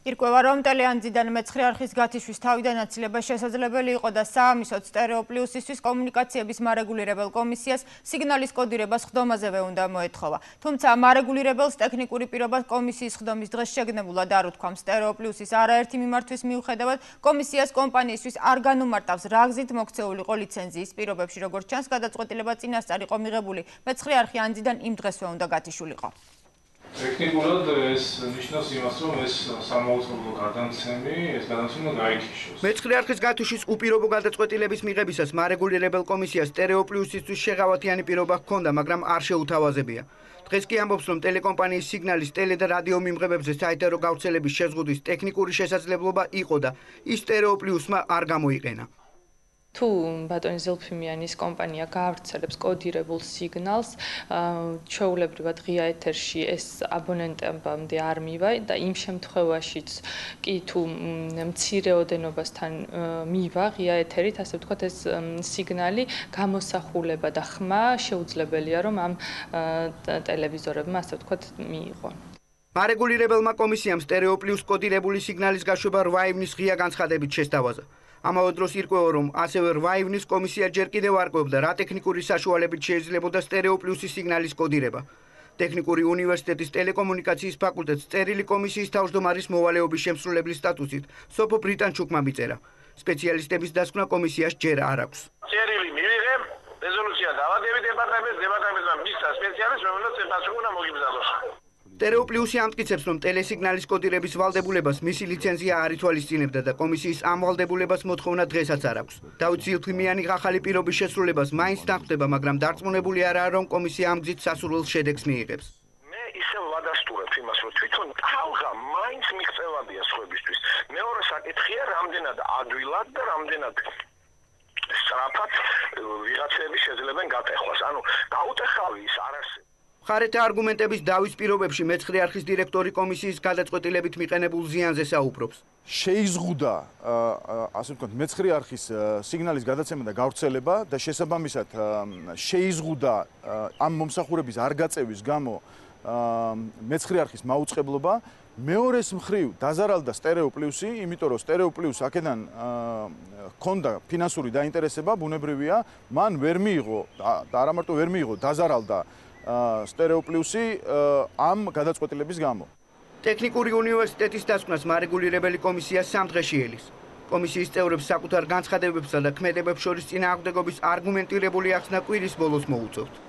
ირკვევა, რომ ტელეანძიდან მე-9 არხის გათიშვის თავიდან აცილება შესაძლებელი იყო და საამისოდ სტერეო პლიუსისთვის კომუნიკაციების მარეგულირებელ კომისიას სიგნალის კოდირება სხდომაზევე უნდა მოეთხოვა. თუმცა მარეგულირებელს ტექნიკური პირობა კომისიის სხდომის დღეს შეგნებულად არ უთქვამს. სტერეო პლიუსის არაერთი მიმართვის მიუხედავად კომისიას კომპანიისთვის არ განუმარტავს რა გზით მოქცეულიყო ლიცენზიის პირობებში, როგორც ჩანს, გადაწყვეტილება წინასწარ იყო მიღებული მე-9 არხი ანძიდან იმ დღესვე უნდა გათიშულიყო. ტექნიკურად ეს ნიშნავს იმას, რომ ეს სამაუწყებლო გადამცემი, ეს გადამცემი გაითიშოს. მე-9 არხის გათიშვის უპირობო გადაწყვეტილების მიღებისას მარეგულირებელ კომისიას სტერეო პლიუსისთვის შეღავათიანი პირობა ჰქონდა, მაგრამ არ შეუთავაზებია. დღეს კი ამბობს, რომ ტელეკომპანიის სიგნალის ტელე და რადიო მიმღებებზე საერთო გავრცელების შეზღუდვის ტექნიკური შესაძლებლობა იყო და ის სტერეო პლიუსმა არ გამოიყენა. თუ ბატონი ზელფიმიანის კომპანია გაავრცელებს კოდირებულ სიგნალს, ჩვეულებრივად ღია ეთერში ეს აბონენტებამდე არ მივა და იმ შემთხვევაშიც კი თუ მცირე ოდენობასთან მივა ღია ეთერით, ასე ვთქვათ, ეს სიგნალი გამოსახულება და ხმა შეუძლებელია, რომ ამ ტელევიზორებმა, ასე ვთქვათ, მიიღონ. მარეგულირებელმა კომისიამ სტერეო პლიუს კოდირებული სიგნალის გაშვება 8 ივნის ღია განცხადებით შესთავაზა. ამავე დროს ირკვევა, რომ ასევე 8 ივნის კომისია ჯერ კიდევ არკვევდა, რა ტექნიკური საშუალებით შეიძლებოდა სტერეო პლიუსის სიგნალის კოდირება. ტექნიკური უნივერსიტეტის ტელეკომუნიკაციის ფაკულტეტს წერილი კომისიის თავმჯდომარის მოვალეობის შემსრულებლის სტატუსით სოფო ბრიტანჩუკმა მიწერა. სპეციალისტების დასკვნა კომისიას ჯერ არ აქვს. წერილი მივიღებ, რეზოლუცია დავადებით დეპარტამენტმა მისცა სპეციალისტს, რომელიც ეპასუხა უნდა მოგიბრძანოს. სტერეო პლიუსი ამტკიცებს, რომ ტელესიგნალის კოდირების ვალდებულებას მისი ლიცენზია არ ითვალისწინებდა და კომისიის ამ ვალდებულებას მოთხოვნა დღესაც არ აქვს. დავით ზილფიმიანი ახალი პირობის შესრულებას მაინც თანხმდება, მაგრამ დარწმუნებული არაა, რომ კომისია ამ გზით სასურველ შედეგს მიიღებს. მე ისევ ვადასტურებ იმას, რომ თვითონ ტალღა მაინც მიღწევადია სხვებისთვის. მეორე საკითხია, რამდენად ადვილად და რამდენად სწრაფად ვიღაცები შეძლებენ გატეხვას. ანუ გაუტეხავი ის არ არსებობს. მხარეთა არგუმენტების დავის პირობებში მე-9 არხის დირექტორი კომისიის გადაწყვეტილებით მიყენებულ ზიანზე საუბრობს. შეიზღუდა, ასე ვთქვათ, მე-9 არხის სიგნალის გადაცემა და გავრცელება და შესაბამისად შეიზღუდა ამ მომსახურების არ გაწევის გამო მე-9 არხის მაუწყებლობა. მეორეს მხრივ დაზარალდა სტერეო პლიუსი, იმიტომ რომ სტერეო პლიუს აქედან ჰქონდა ფინანსური დაინტერესება, ბუნებრივია, მან ვერ მიიღო და არა მარტო ვერ მიიღო, დაზარალდა სტერეო პლიუსი ამ გადაწყვეტილების გამო. ტექნიკური უნივერსიტეტის დასკვნას მარეგულირებელი კომისია 3 დღეში ელის. კომისიის წევრებს საკუთარ განცხადებებსა და ქმედებებს შორის წინააღმდეგობის არგუმენტირებული ახსნა კვირის ბოლოს მოუწევთ.